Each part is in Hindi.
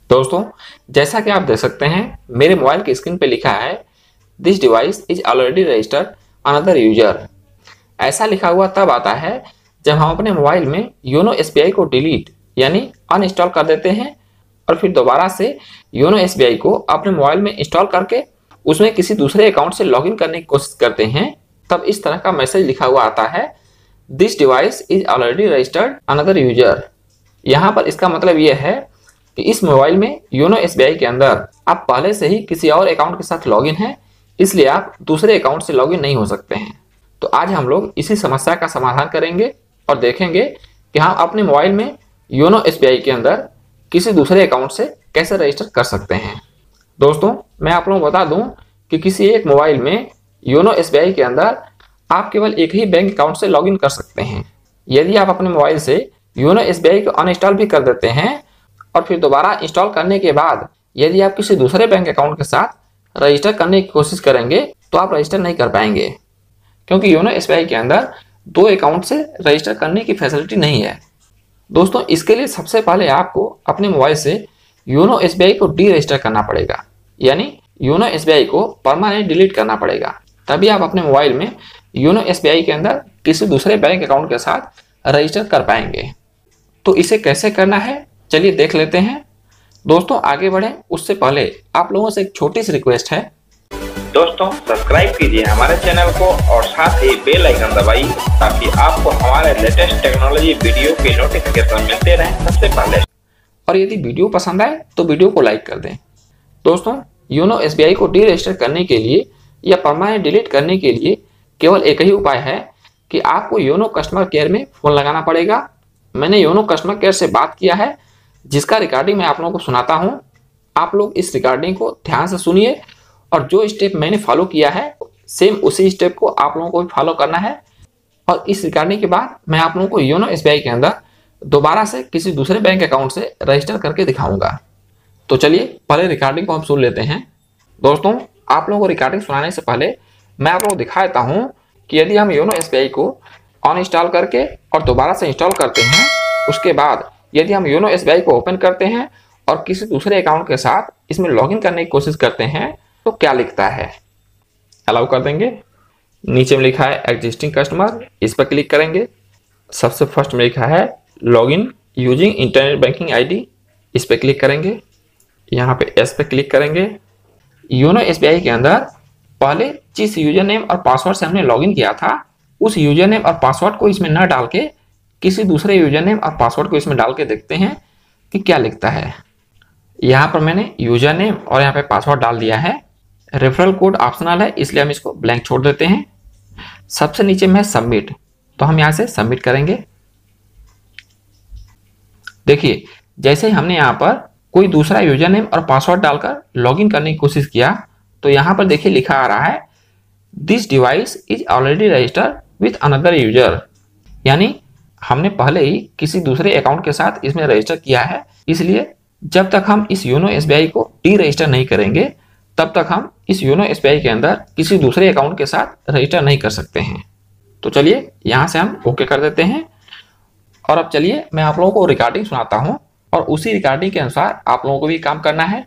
दोस्तों, जैसा कि आप देख सकते हैं मेरे मोबाइल की स्क्रीन पे लिखा है this device is already registered another user. ऐसा लिखा हुआ तब आता है जब हम अपने मोबाइल में योनो एसबीआई को डिलीट यानी अनइंस्टॉल कर देते हैं और फिर दोबारा से योनो एसबीआई को अपने मोबाइल में इंस्टॉल करके उसमें किसी दूसरे अकाउंट से लॉगिन करने की कोशिश करते हैं। तब इस तरह का मैसेज लिखा हुआ आता है this device is already registered another user. यहाँ पर इसका मतलब यह है कि इस मोबाइल में योनो एसबीआई के अंदर आप पहले से ही किसी और अकाउंट के साथ लॉगिन हैं, इसलिए आप दूसरे अकाउंट से लॉगिन नहीं हो सकते हैं। तो आज हम लोग इसी समस्या का समाधान करेंगे और देखेंगे कि हम अपने मोबाइल में योनो एसबीआई के अंदर किसी दूसरे अकाउंट से कैसे रजिस्टर कर सकते हैं। दोस्तों, मैं आप लोगों को बता दूं कि किसी एक मोबाइल में योनो एसबीआई के अंदर आप केवल एक ही बैंक अकाउंट से लॉगिन कर सकते हैं। यदि आप अपने मोबाइल से योनो एसबीआई को अनइंस्टॉल भी कर देते हैं और फिर दोबारा इंस्टॉल करने के बाद यदि आप किसी दूसरे बैंक अकाउंट के साथ रजिस्टर करने की कोशिश करेंगे तो आप रजिस्टर नहीं कर पाएंगे, क्योंकि योनो एसबीआई के अंदर दो अकाउंट से रजिस्टर करने की फैसिलिटी नहीं है। दोस्तों, इसके लिए सबसे पहले आपको अपने मोबाइल से योनो एसबीआई को डी रजिस्टर करना पड़ेगा, यानी योनो एसबीआई को परमानेंट डिलीट करना पड़ेगा। तभी आप अपने मोबाइल में योनो एसबीआई के अंदर किसी दूसरे बैंक अकाउंट के साथ रजिस्टर कर पाएंगे। तो इसे कैसे करना है चलिए देख लेते हैं। दोस्तों, आगे बढ़ें उससे पहले आप लोगों से एक छोटी सी रिक्वेस्ट है। दोस्तों, सब्सक्राइब कीजिए हमारे चैनल को और साथ ही बेल आइकन दबाइए ताकि आपको हमारे लेटेस्ट टेक्नोलॉजी वीडियो के नोटिफिकेशन मिलते रहें सबसे पहले। और यदि वीडियो पसंद आए तो वीडियो को लाइक कर दें। दोस्तों, योनो एसबीआई को डी रजिस्टर करने के लिए या परमानेंट डिलीट करने के लिए केवल एक ही उपाय है कि आपको योनो कस्टमर केयर में फ़ोन लगाना पड़ेगा। मैंने योनो कस्टमर केयर से बात किया है, जिसका रिकॉर्डिंग मैं आप लोगों को सुनाता हूं। आप लोग इस रिकॉर्डिंग को ध्यान से सुनिए और जो स्टेप मैंने फॉलो किया है सेम उसी स्टेप को आप लोगों को भी फॉलो करना है। और इस रिकॉर्डिंग के बाद मैं आप लोगों को योनो एसबीआई के अंदर दोबारा से किसी दूसरे बैंक अकाउंट से रजिस्टर करके दिखाऊंगा। तो चलिए पहले रिकॉर्डिंग को हम सुन लेते हैं। दोस्तों, आप लोगों को रिकॉर्डिंग सुनाने से पहले मैं आप लोगों को दिखा देता हूँ कि यदि हम योनो एसबीआई को अनइंस्टॉल करके और दोबारा से इंस्टॉल करते हैं, उसके बाद यदि हम योनो एसबीआई को ओपन करते हैं और किसी दूसरे अकाउंट के साथ इसमें लॉगिन करने की कोशिश करते हैं तो क्या लिखता है। अलाउ कर देंगे। नीचे में लिखा है एग्जिस्टिंग कस्टमर, इस पर क्लिक करेंगे। सबसे फर्स्ट में लिखा है login using internet banking ID, इस पर क्लिक करेंगे। यहाँ पे एस पे क्लिक करेंगे। योनो एसबीआई के अंदर पहले जिस यूजर नेम और पासवर्ड से हमने लॉगिन किया था उस यूजर नेम और पासवर्ड को इसमें न डाल के किसी दूसरे यूजर नेम और पासवर्ड को इसमें डाल के देखते हैं कि क्या लिखता है। यहाँ पर मैंने यूजर नेम और यहाँ पे पासवर्ड डाल दिया है। रेफरल कोड ऑप्शनल है, इसलिए हम इसको ब्लैंक छोड़ देते हैं। सबसे नीचे में सबमिट, तो हम यहाँ से सबमिट करेंगे। देखिए, जैसे ही हमने यहाँ पर कोई दूसरा यूजर नेम और पासवर्ड डालकर लॉगिन करने की कोशिश किया तो यहाँ पर देखिए लिखा आ रहा है this device is already registered with another user, यानी हमने पहले ही किसी दूसरे अकाउंट के साथ इसमें रजिस्टर किया है। इसलिए जब तक हम इस योनो एसबीआई को डी रजिस्टर नहीं करेंगे तब तक हम इस योनो एसबीआई के अंदर किसी दूसरे अकाउंट के साथ रजिस्टर नहीं कर सकते हैं। तो चलिए यहाँ से हम ओके कर देते हैं। और अब चलिए मैं आप लोगों को रिकॉर्डिंग सुनाता हूँ और उसी रिकॉर्डिंग के अनुसार आप लोगों को भी काम करना है।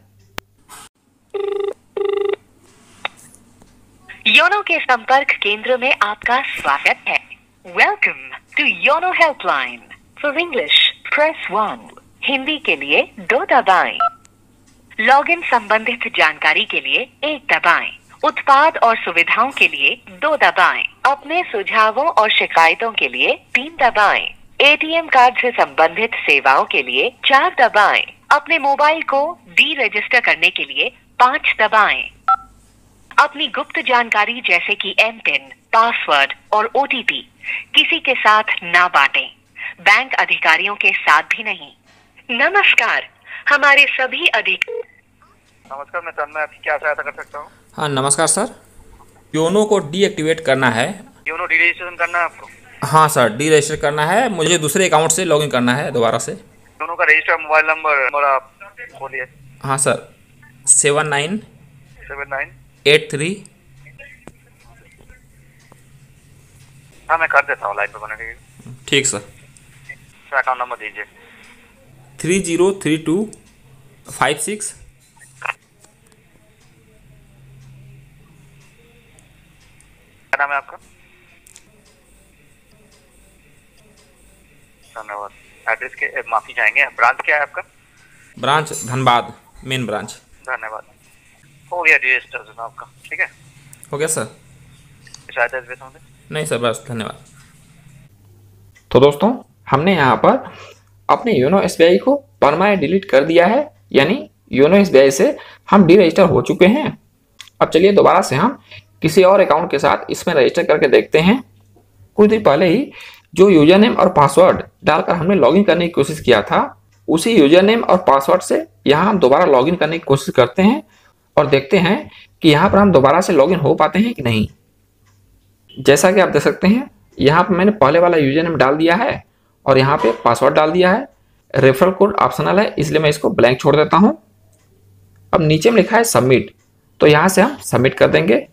योनो के संपर्क केंद्र में आपका स्वागत है। Welcome to YONO helpline. For English press 1, Hindi के लिए 2 दबाएं। लॉगिन संबंधित जानकारी के लिए 1 दबाएं। उत्पाद और सुविधाओं के लिए 2 दबाएं। अपने सुझावों और शिकायतों के लिए 3 दबाएं। एटीएम कार्ड से संबंधित सेवाओं के लिए 4 दबाएं। अपने मोबाइल को डी रजिस्टर करने के लिए 5 दबाएं। अपनी गुप्त जानकारी जैसे कि एमपिन, पासवर्ड और ओटीपी किसी के साथ ना बांटें, बैंक अधिकारियों के साथ भी नहीं। नमस्कार, हमारे सभी नमस्कार, मैं तन्मय आपकी क्या सहायता कर सकता हूँ? हाँ नमस्कार सर, योनो को डीएक्टिवेट करना है। योनो डी रजिस्ट्रेशन करना है आपको? हाँ सर, डी रजिस्टर करना है, मुझे दूसरे अकाउंट से लॉगिन करना है दोबारा से। योनो का रजिस्टर मोबाइल नंबर आप बोलिए। हाँ सर, 7983। हाँ, मैं कर देता हूँ, लाइन पे बने रहिए। ठीक सर। अकाउंट नंबर दीजिए। 3032 56 क्या नाम है आपका? धन्यवाद। एड्रेस के माफी चाहेंगे, ब्रांच क्या है आपका? Branch Dhanbad, main branch. धन्यवाद। हो गया रजिस्ट्रेशन आपका, ठीक है? हो गया सर? शायद एड्रेस होंगे? नहीं सर, बस धन्यवाद। तो दोस्तों, हमने यहाँ पर अपने योनो एसबीआई को परमानेंट डिलीट कर दिया है, यानी योनो एसबीआई से हम डी रजिस्टर हो चुके हैं। अब चलिए दोबारा से हम किसी और अकाउंट के साथ इसमें रजिस्टर करके देखते हैं। कुछ दिन पहले ही जो यूजर नेम और पासवर्ड डालकर हमने लॉगिन करने की कोशिश किया था, उसी यूजर नेम और पासवर्ड से यहाँ हम दोबारा लॉगिन करने की कोशिश करते हैं और देखते हैं कि यहाँ पर हम दोबारा से लॉगिन हो पाते हैं कि नहीं। जैसा कि आप देख सकते हैं, यहाँ पर मैंने पहले वाला यूजर नेम डाल दिया है और यहाँ पे पासवर्ड डाल दिया है। रेफरल कोड ऑप्शनल है, इसलिए मैं इसको ब्लैंक छोड़ देता हूँ। अब नीचे में लिखा है सबमिट, तो यहाँ से हम सबमिट कर देंगे।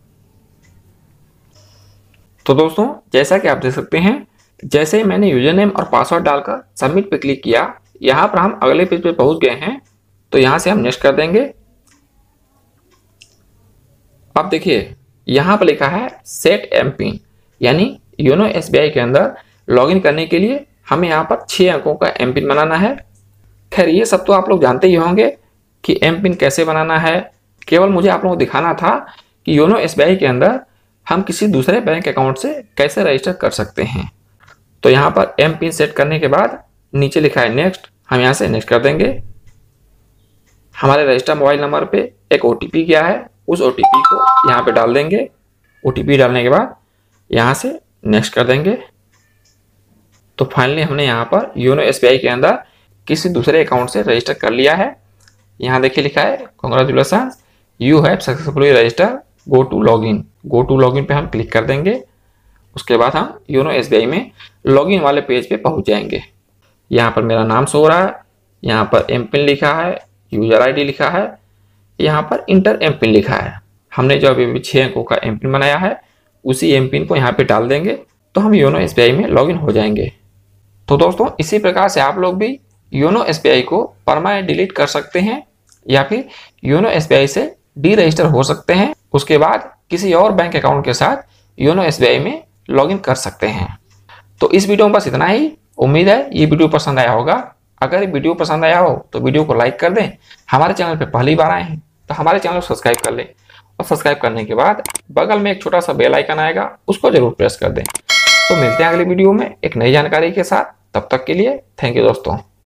तो दोस्तों, जैसा कि आप देख सकते हैं, जैसे ही मैंने यूजर नेम और पासवर्ड डालकर सबमिट पे क्लिक किया, यहाँ पर हम अगले पेज पे पहुंच गए हैं। तो यहाँ से हम नेक्स्ट कर देंगे। अब देखिए, यहाँ पर लिखा है सेट एम पिन, यानी योनो एसबीआई के अंदर लॉगिन करने के लिए हमें यहाँ पर 6 अंकों का एम पिन बनाना है। खैर, ये सब तो आप लोग जानते ही होंगे कि एम पिन कैसे बनाना है। केवल मुझे आप लोगों को दिखाना था कि योनो एसबीआई के अंदर हम किसी दूसरे बैंक अकाउंट से कैसे रजिस्टर कर सकते हैं। तो यहाँ पर एम पिन सेट करने के बाद नीचे लिखा है नेक्स्ट, हम यहाँ से नेक्स्ट कर देंगे। हमारे रजिस्टर मोबाइल नंबर पे एक ओटीपी गया है, उस ओटीपी को यहाँ पे डाल देंगे। ओटीपी डालने के बाद यहाँ से नेक्स्ट कर देंगे। तो फाइनली हमने यहाँ पर योनो एसबीआई के अंदर किसी दूसरे अकाउंट से रजिस्टर कर लिया है। यहाँ देखिए लिखा है congratulation, you have successfully register, go to login. Go to login पे हम क्लिक कर देंगे। उसके बाद हम योनो एसबीआई में लॉगिन वाले पेज पे पहुंच जाएंगे। यहाँ पर मेरा नाम शो हो रहा है, यहाँ पर एम पिन लिखा है, यूजर आईडी लिखा है, यहाँ पर इंटर एम पिन लिखा है। हमने जो अभी 6 अंकों का एम पिन बनाया है, उसी एम पिन को यहाँ पे डाल देंगे, तो हम योनो एसबीआई में लॉगिन हो जाएंगे। तो दोस्तों, इसी प्रकार से आप लोग भी योनो एसबीआई को परमानेंट डिलीट कर सकते हैं या फिर योनो एसबीआई से डी रजिस्टर हो सकते हैं। उसके बाद किसी और बैंक अकाउंट के साथ योनो एसबीआई में लॉगिन कर सकते हैं। तो इस वीडियो में बस इतना ही। उम्मीद है ये वीडियो पसंद आया होगा। अगर ये वीडियो पसंद आया हो तो वीडियो को लाइक कर दें। हमारे चैनल पे पहली बार आए हैं तो हमारे चैनल को सब्सक्राइब कर लें और सब्सक्राइब करने के बाद बगल में एक छोटा सा बेल आइकन आएगा, उसको जरूर प्रेस कर दें। तो मिलते हैं अगली वीडियो में एक नई जानकारी के साथ। तब तक के लिए थैंक यू दोस्तों।